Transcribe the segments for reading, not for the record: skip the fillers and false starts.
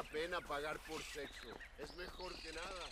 pena pagar por sexo. Es mejor que nada.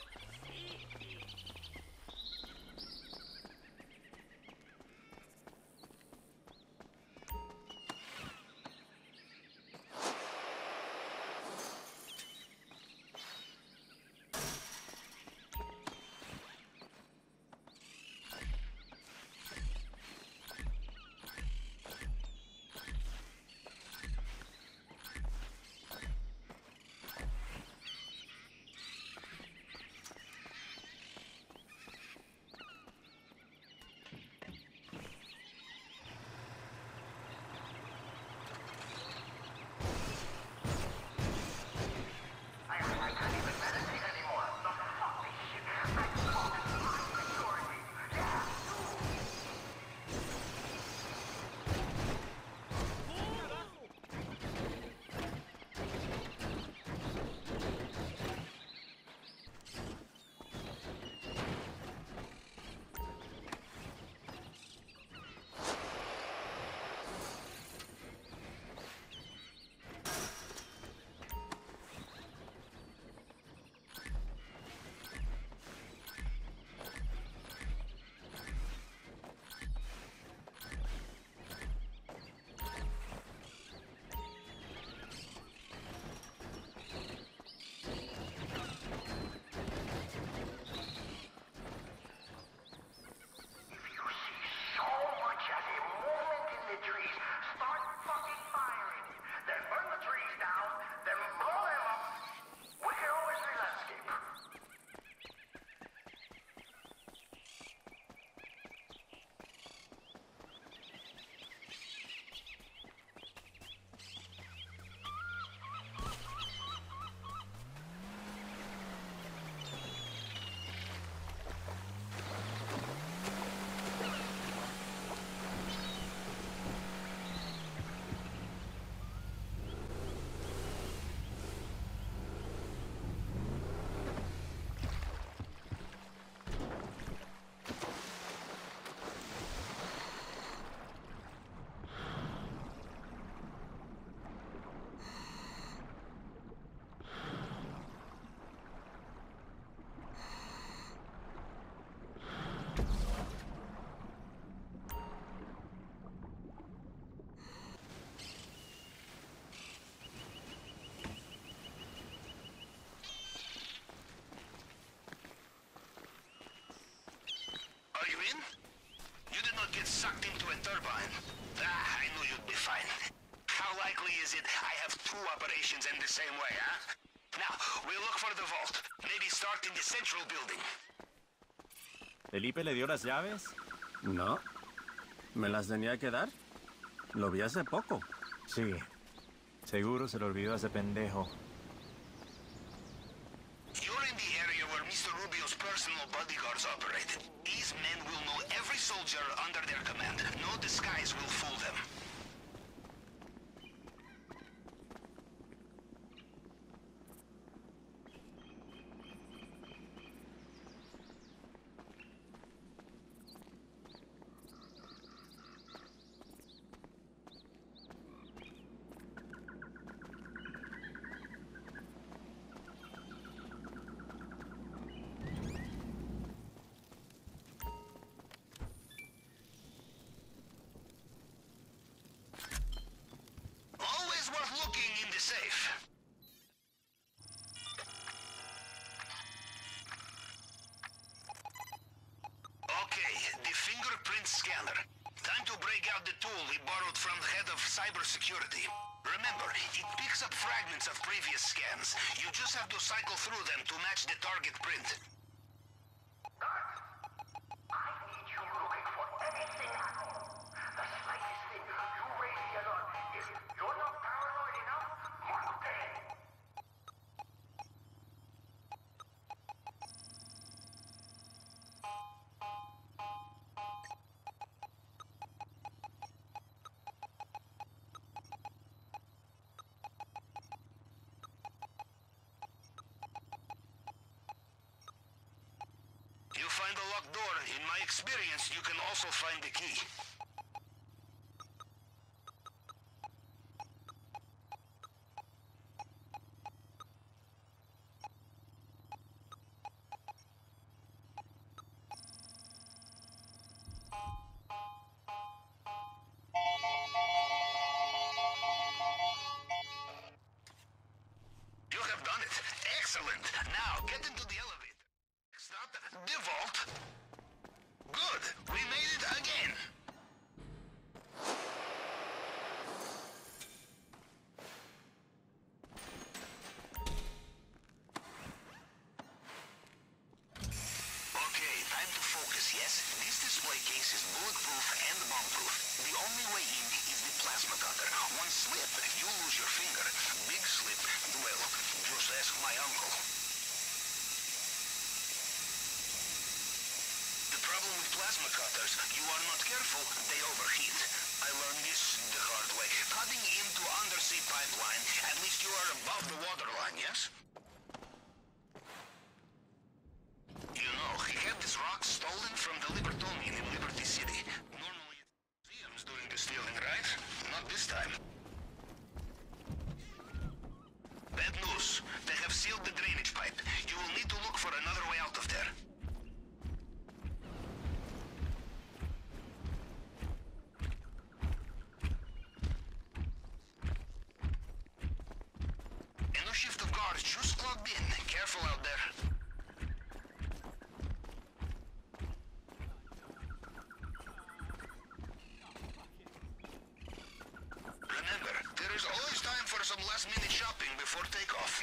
Get sucked into a turbine. I knew you'd be fine. How likely is it I have two operations in the same way, huh? Now, we'll look for the vault. Maybe start in the central building. ¿Felipe le dio las llaves? No. ¿Me las tenía que dar? Lo vi hace poco. Sí. Seguro se lo olvidó a ese pendejo. You're in the area where Mr. Rubio's personal bodyguards operated. These men will know every soldier under their command. No disguise will fool them. Safe. Okay, the fingerprint scanner. Time to break out the tool we borrowed from the head of cybersecurity. Remember, it picks up fragments of previous scans. You just have to cycle through them to match the target print. Find a locked door. In my experience, you can also find the key. slip, you lose your finger. Big slip, well, just ask my uncle. The problem with plasma cutters, you are not careful, they overheat. I learned this the hard way. Cutting into undersea pipeline, at least you are above the waterline, yes? You know, he had this rock stolen from the Libertonian in Liberty City. Normally it's museums doing the stealing, right? Not this time. Bad news. They have sealed the drainage pipe. You will need to look for another way out of there. A new shift of guards just clocked in. Careful out there. Remember, there is always time for some last-minute shopping before takeoff.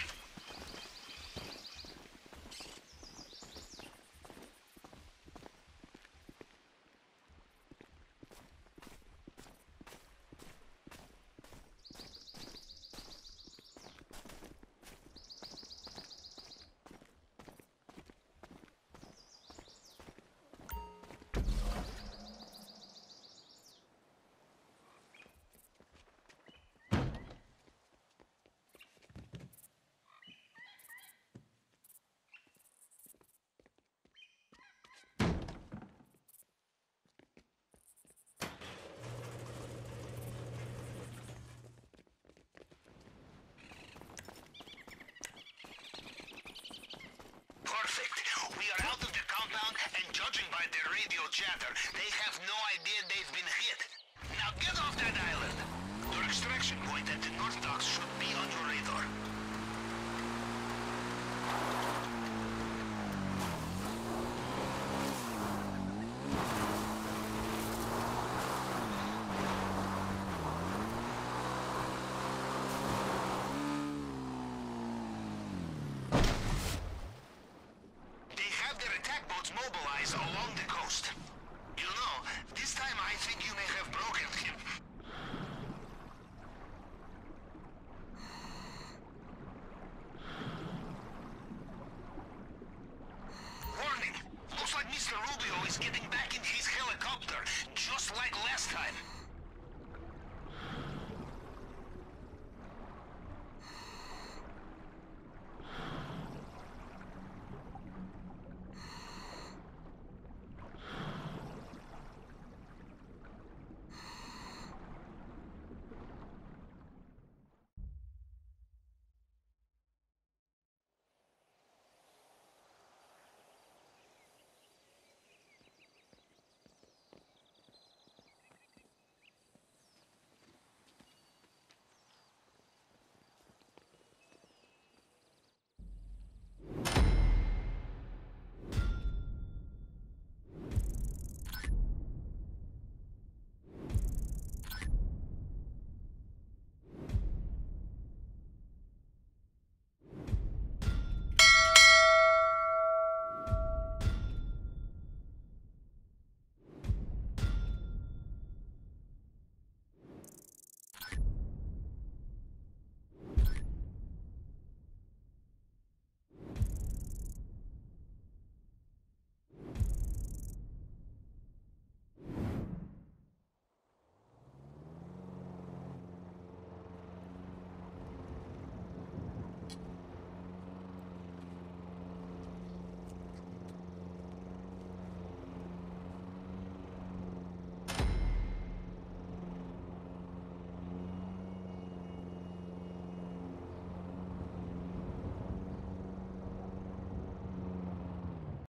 Perfect. We are out of the compound, and judging by their radio chatter, they have no idea they've been hit. Now get off that island! Your extraction point at the North Docks should be on your radar.